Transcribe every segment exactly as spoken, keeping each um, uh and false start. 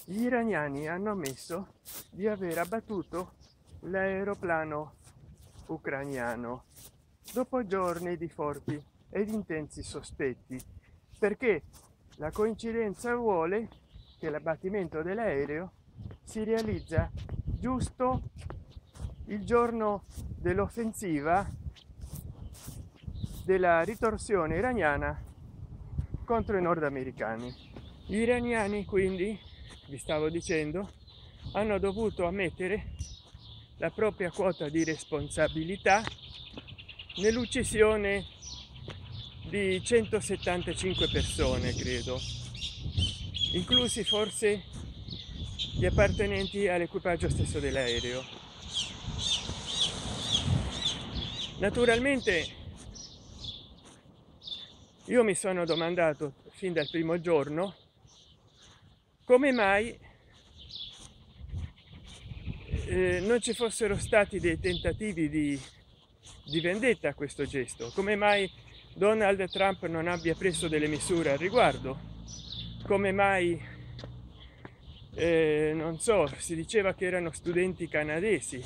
Gli iraniani hanno ammesso di aver abbattuto l'aeroplano ucrainiano dopo giorni di forti ed intensi sospetti, perché la coincidenza vuole che l'abbattimento dell'aereo si realizza giusto il giorno dell'offensiva della ritorsione iraniana contro i nordamericani. Gli iraniani, quindi, vi stavo dicendo, hanno dovuto ammettere la propria quota di responsabilità nell'uccisione di centosettantacinque persone, credo, inclusi forse gli appartenenti all'equipaggio stesso dell'aereo. Naturalmente io mi sono domandato fin dal primo giorno come mai eh, non ci fossero stati dei tentativi di, di vendetta a questo gesto, come mai Donald Trump non abbia preso delle misure al riguardo, come mai eh, non so, si diceva che erano studenti canadesi,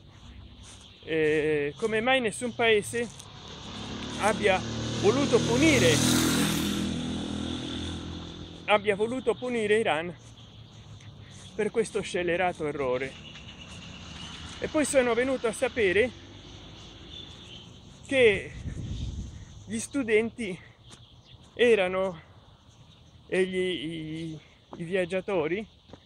eh, come mai nessun paese abbia voluto punire abbia voluto punire Iran per questo scellerato errore. E poi sono venuto a sapere che gli studenti erano e gli, i, i viaggiatori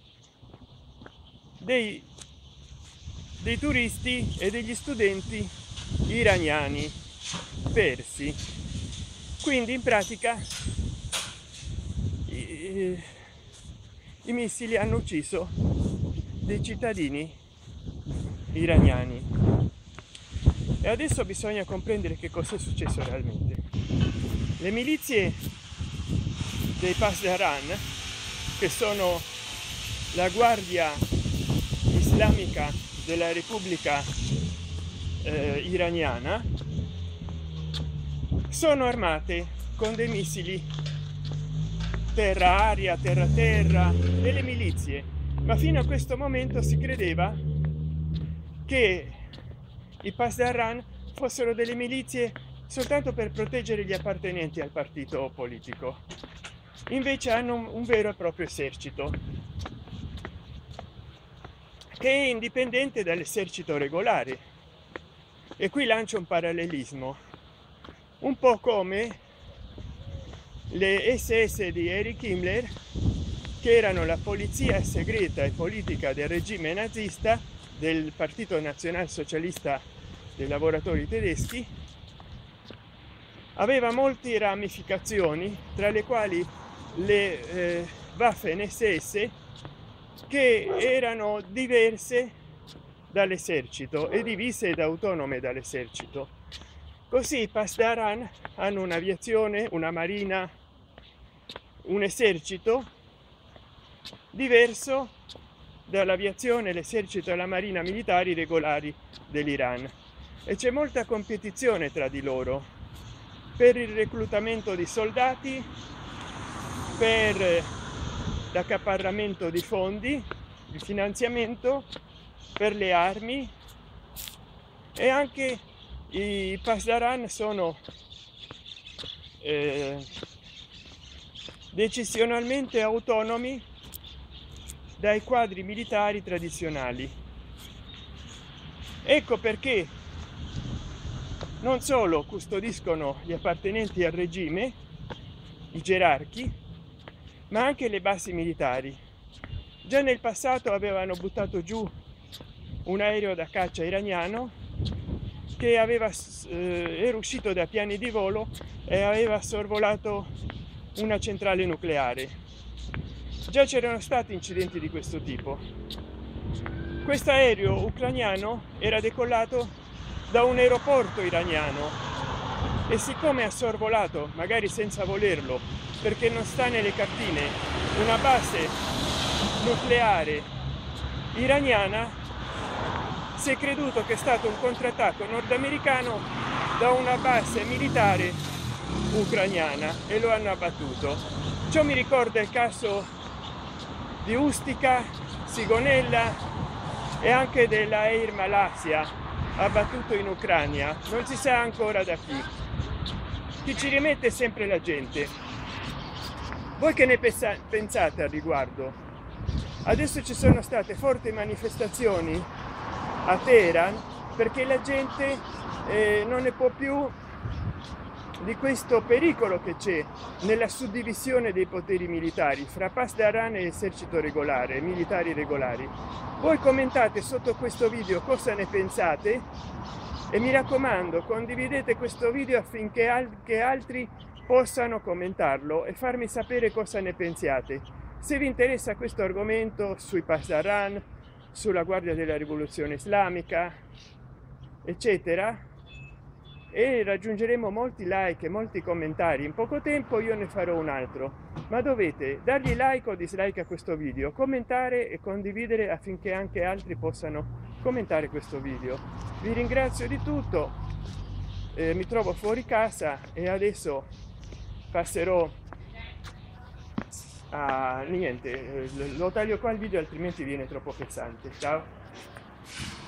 dei, dei turisti e degli studenti iraniani persi. Quindi in pratica i, i missili hanno ucciso dei cittadini iraniani. E adesso bisogna comprendere che cosa è successo realmente. Le milizie dei Pasdaran, che sono la guardia islamica della Repubblica eh, iraniana, sono armate con dei missili terra-aria, terra-terra, delle milizie, ma fino a questo momento si credeva che i Pasdaran fossero delle milizie soltanto per proteggere gli appartenenti al partito politico. Invece hanno un vero e proprio esercito che è indipendente dall'esercito regolare. E qui lancio un parallelismo, un po' come le S S di Erich Himmler, che erano la polizia segreta e politica del regime nazista del Partito Nazionalsocialista dei lavoratori tedeschi. Aveva molte ramificazioni, tra le quali le eh, Waffen S S, che erano diverse dall'esercito e divise ed autonome dall'esercito. Così i Pasdaran hanno un'aviazione, una marina, un esercito diverso dall'aviazione, l'esercito e la marina militari regolari dell'Iran, e c'è molta competizione tra di loro per il reclutamento di soldati, per l'accaparramento di fondi, di finanziamento, per le armi. E anche i Pasdaran sono eh, decisionalmente autonomi dai quadri militari tradizionali. Ecco perché non solo custodiscono gli appartenenti al regime, i gerarchi, ma anche le basi militari. Già nel passato avevano buttato giù un aereo da caccia iraniano che aveva, eh, era uscito da piani di volo e aveva sorvolato una centrale nucleare. Già c'erano stati incidenti di questo tipo. Questo aereo ucrainiano era decollato da un aeroporto iraniano e siccome ha sorvolato, magari senza volerlo, perché non sta nelle cartine, una base nucleare iraniana, si è creduto che è stato un contrattacco nordamericano da una base militare ucrainiana e lo hanno abbattuto. Ciò mi ricorda il caso di Ustica, Sigonella e anche della Air Malaysia abbattuto in Ucraina, non si sa ancora da chi. Chi ci rimette sempre la gente. Voi che ne pensate al riguardo? Adesso ci sono state forti manifestazioni a Teheran perché la gente eh, non ne può più di questo pericolo che c'è nella suddivisione dei poteri militari fra Pasdaran e esercito regolare, militari regolari. Voi commentate sotto questo video cosa ne pensate e mi raccomando, condividete questo video affinché anche altri possano commentarlo e farmi sapere cosa ne pensiate. Se vi interessa questo argomento sui Pasdaran, sulla Guardia della Rivoluzione Islamica, eccetera, e raggiungeremo molti like e molti commentari in poco tempo, io ne farò un altro, ma dovete dargli like o dislike a questo video, commentare e condividere affinché anche altri possano commentare questo video. Vi ringrazio di tutto, eh, mi trovo fuori casa e adesso passerò a niente, lo taglio qua il video altrimenti viene troppo pesante. Ciao.